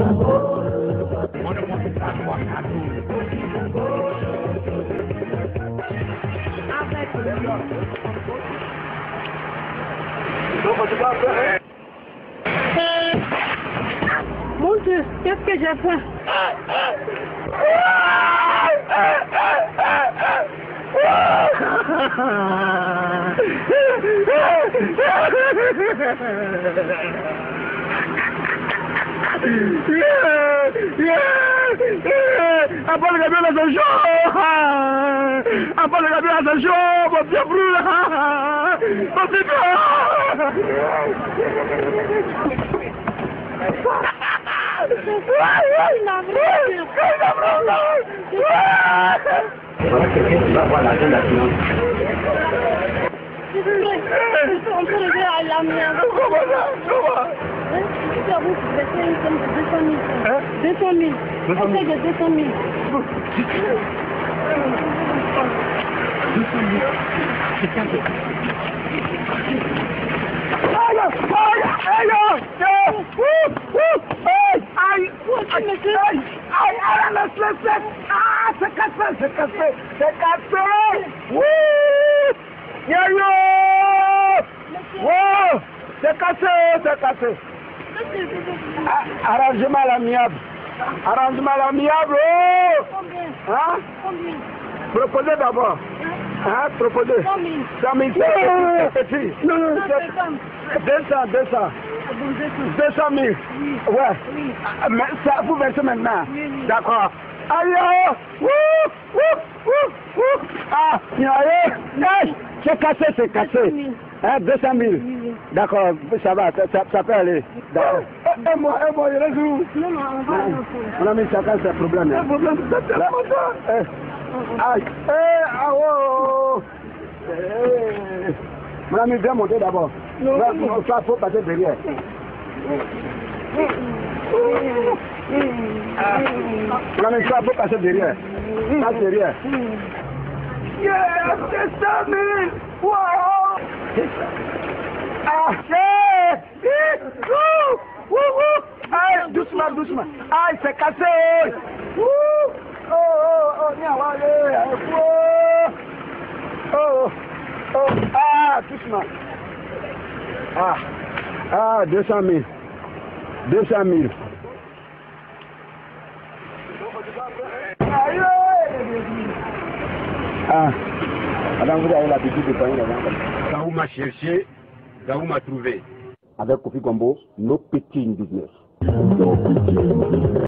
Mon Dieu, qu'est-ce que j'ai fait? Après le gabion dans un jour, après le gabion dans un jour, mon pied brûle, mon pied Voilà quelqu'un qui va voir l'argent de la finance. On peut lever à la mienne. Comment ça? Comment? Vous baissez une somme de 200 000. 200 000. On fait de 200 000. 200 000. C'est ça. C'est cassé. Arrangement à l'amiable. Combien? Hein? Combien? Proposez d'abord. Hein? Proposez. 100 000. 100 000, c'est petit. Non, 200. 200 000. Oui. Ouais. Oui. Mais ça, vous versez maintenant. Oui. D'accord. Aïe, ah, c'est cassé. Hein, 200 000. Oui. D'accord, ça va, ça peut aller. D'accord. Moi, il reste où? Non, on va On a mis chacun ses problèmes. Un problème, c'est aïe, mon ami, viens monter d'abord. Il faut passer derrière. Mon ami, il faut passer derrière. Passe derrière. Yes, c'est 100 000. Wow. Ah, aïe, doucement. Aïe, c'est cassé. Ah, doucement. Ah, 200 000. 200 000. Ah, madame, vous avez l'habitude de payer l'argent. Gohou m'a cherché, Gohou m'a trouvé. Avec Kofi Gombo, nos petits business.